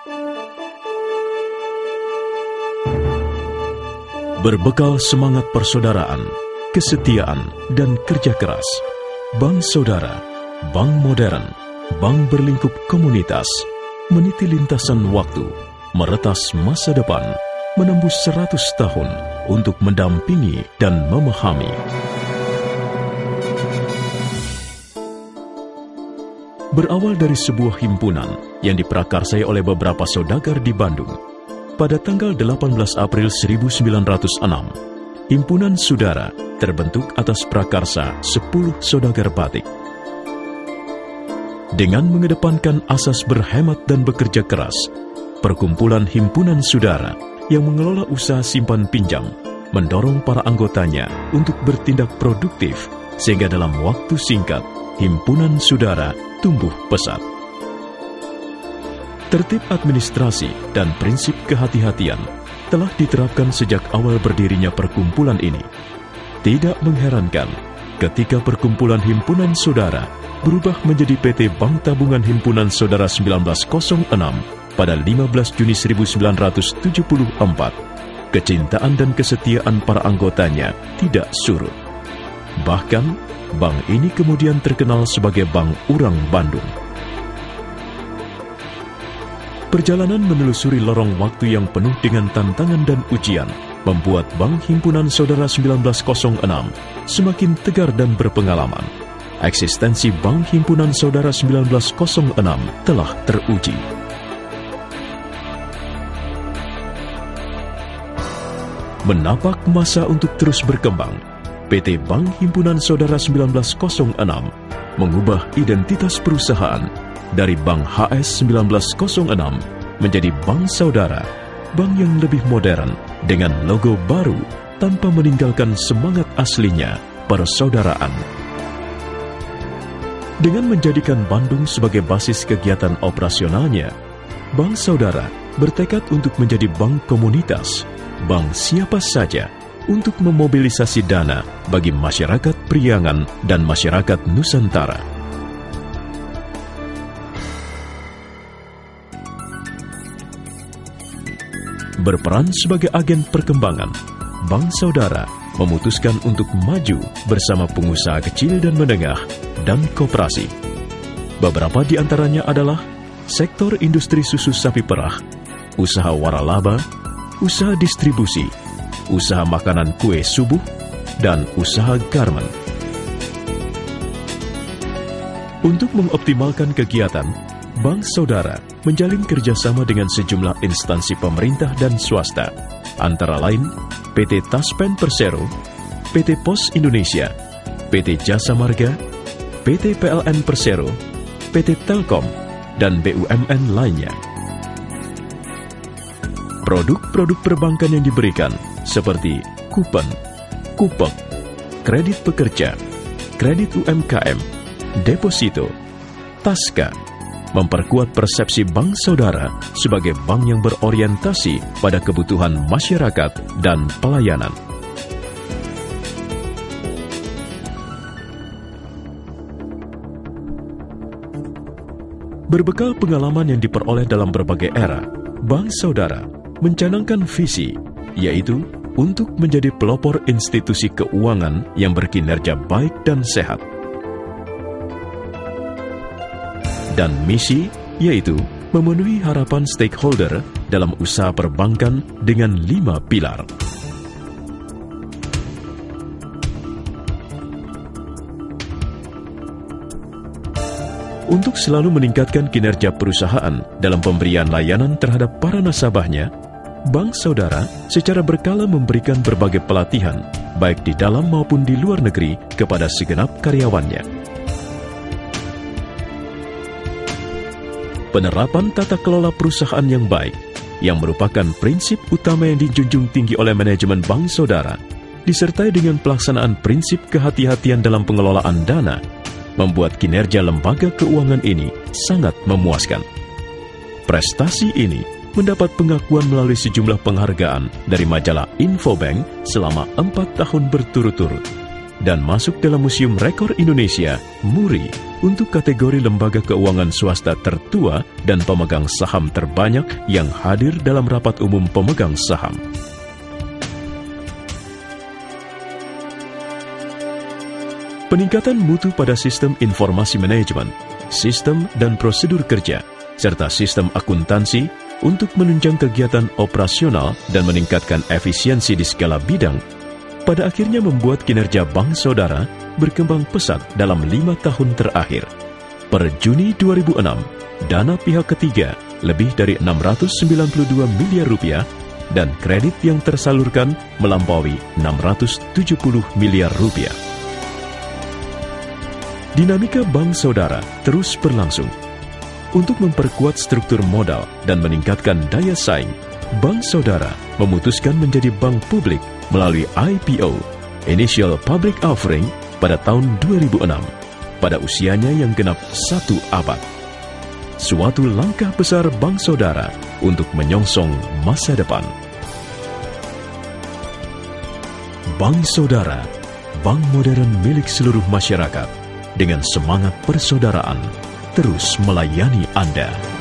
Berbekal semangat persaudaraan, kesetiaan, dan kerja keras, Bank Saudara, bank modern, bank berlingkup komunitas, meniti lintasan waktu, meretas masa depan, menembus 100 tahun untuk mendampingi dan memahami. Berawal dari sebuah himpunan yang diprakarsai oleh beberapa saudagar di Bandung, pada tanggal 18 April 1906, Himpunan Sudara terbentuk atas prakarsa 10 saudagar batik. Dengan mengedepankan asas berhemat dan bekerja keras, perkumpulan Himpunan Sudara yang mengelola usaha simpan pinjam mendorong para anggotanya untuk bertindak produktif sehingga dalam waktu singkat, Himpunan Sudara tumbuh pesat. Tertib administrasi dan prinsip kehati-hatian telah diterapkan sejak awal berdirinya perkumpulan ini. Tidak mengherankan ketika perkumpulan Himpunan Saudara berubah menjadi PT Bank Tabungan Himpunan Saudara 1906 pada 15 Juni 1974. Kecintaan dan kesetiaan para anggotanya tidak surut. Bahkan, bank ini kemudian terkenal sebagai Bank Urang Bandung. Perjalanan menelusuri lorong waktu yang penuh dengan tantangan dan ujian membuat Bank Himpunan Saudara 1906 semakin tegar dan berpengalaman. Eksistensi Bank Himpunan Saudara 1906 telah teruji. Menapak masa untuk terus berkembang, PT Bank Himpunan Saudara 1906 mengubah identitas perusahaan dari Bank HS 1906 menjadi Bank Saudara, bank yang lebih modern dengan logo baru tanpa meninggalkan semangat aslinya persaudaraan. Dengan menjadikan Bandung sebagai basis kegiatan operasionalnya, Bank Saudara bertekad untuk menjadi bank komunitas, bank siapa saja untuk memobilisasi dana bagi masyarakat Priangan dan masyarakat Nusantara. Berperan sebagai agen perkembangan, Bank Saudara memutuskan untuk maju bersama pengusaha kecil dan menengah dan koperasi. Beberapa di antaranya adalah sektor industri susu sapi perah, usaha waralaba, usaha distribusi, usaha makanan kue subuh, dan usaha garmen. Untuk mengoptimalkan kegiatan, Bank Saudara menjalin kerjasama dengan sejumlah instansi pemerintah dan swasta, antara lain PT Taspen Persero, PT Pos Indonesia, PT Jasa Marga, PT PLN Persero, PT Telkom, dan BUMN lainnya. Produk-produk perbankan yang diberikan seperti kupon, kupek, kredit pekerja, kredit UMKM, deposito, taska, memperkuat persepsi Bank Saudara sebagai bank yang berorientasi pada kebutuhan masyarakat dan pelayanan. Berbekal pengalaman yang diperoleh dalam berbagai era, Bank Saudara mencanangkan visi, yaitu untuk menjadi pelopor institusi keuangan yang berkinerja baik dan sehat. Dan misi, yaitu memenuhi harapan stakeholder dalam usaha perbankan dengan 5 pilar. Untuk selalu meningkatkan kinerja perusahaan dalam pemberian layanan terhadap para nasabahnya, Bank Saudara secara berkala memberikan berbagai pelatihan, baik di dalam maupun di luar negeri, kepada segenap karyawannya. Penerapan tata kelola perusahaan yang baik, yang merupakan prinsip utama yang dijunjung tinggi oleh manajemen Bank Saudara, disertai dengan pelaksanaan prinsip kehati-hatian dalam pengelolaan dana, membuat kinerja lembaga keuangan ini sangat memuaskan. Prestasi ini mendapat pengakuan melalui sejumlah penghargaan dari majalah Infobank selama 4 tahun berturut-turut. dan masuk dalam Museum Rekor Indonesia, MURI, untuk kategori lembaga keuangan swasta tertua dan pemegang saham terbanyak yang hadir dalam rapat umum pemegang saham. Peningkatan mutu pada sistem informasi manajemen, sistem dan prosedur kerja, serta sistem akuntansi untuk menunjang kegiatan operasional dan meningkatkan efisiensi di segala bidang, pada akhirnya membuat kinerja Bank Saudara berkembang pesat dalam 5 tahun terakhir. Per Juni 2006, dana pihak ketiga lebih dari 692 miliar rupiah dan kredit yang tersalurkan melampaui 670 miliar rupiah. Dinamika Bank Saudara terus berlangsung. Untuk memperkuat struktur modal dan meningkatkan daya saing, Bank Saudara memutuskan menjadi bank publik melalui IPO, Initial Public Offering, pada tahun 2006, pada usianya yang genap 1 abad. Suatu langkah besar Bank Saudara untuk menyongsong masa depan. Bank Saudara, bank modern milik seluruh masyarakat, dengan semangat persaudaraan, terus melayani Anda.